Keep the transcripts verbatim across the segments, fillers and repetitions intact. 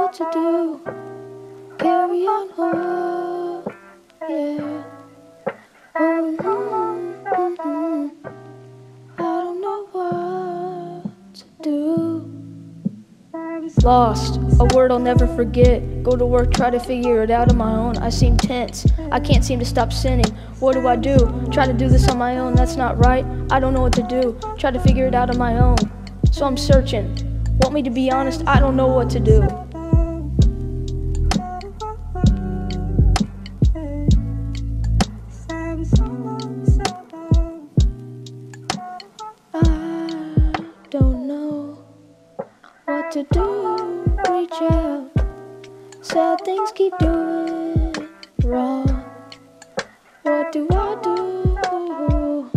what to do. Carry on, oh, yeah. Oh, mm, mm, mm. I don't know what to do. Lost, a word I'll never forget. Go to work, try to figure it out on my own. I seem tense, I can't seem to stop sinning. What do I do? Try to do this on my own, that's not right. I don't know what to do, try to figure it out on my own. So I'm searching, want me to be honest, I don't know what to do. I don't know what to do, reach out. Sad things keep doing wrong. What do I do?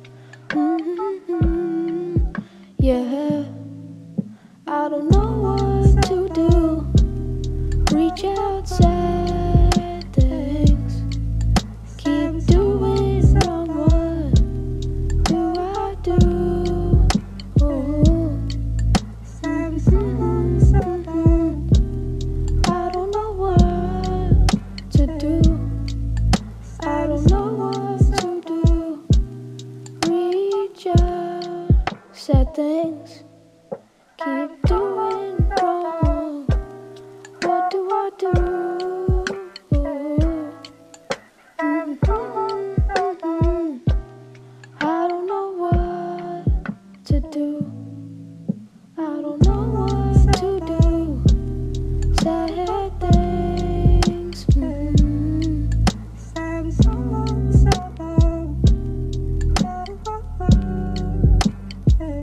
Mm-hmm. Yeah, I don't know what to do. Reach out, sad things keep doing wrong. What do I do? Oh. I don't know what to do. I don't know what to do. Reach out, sad things keep doing wrong.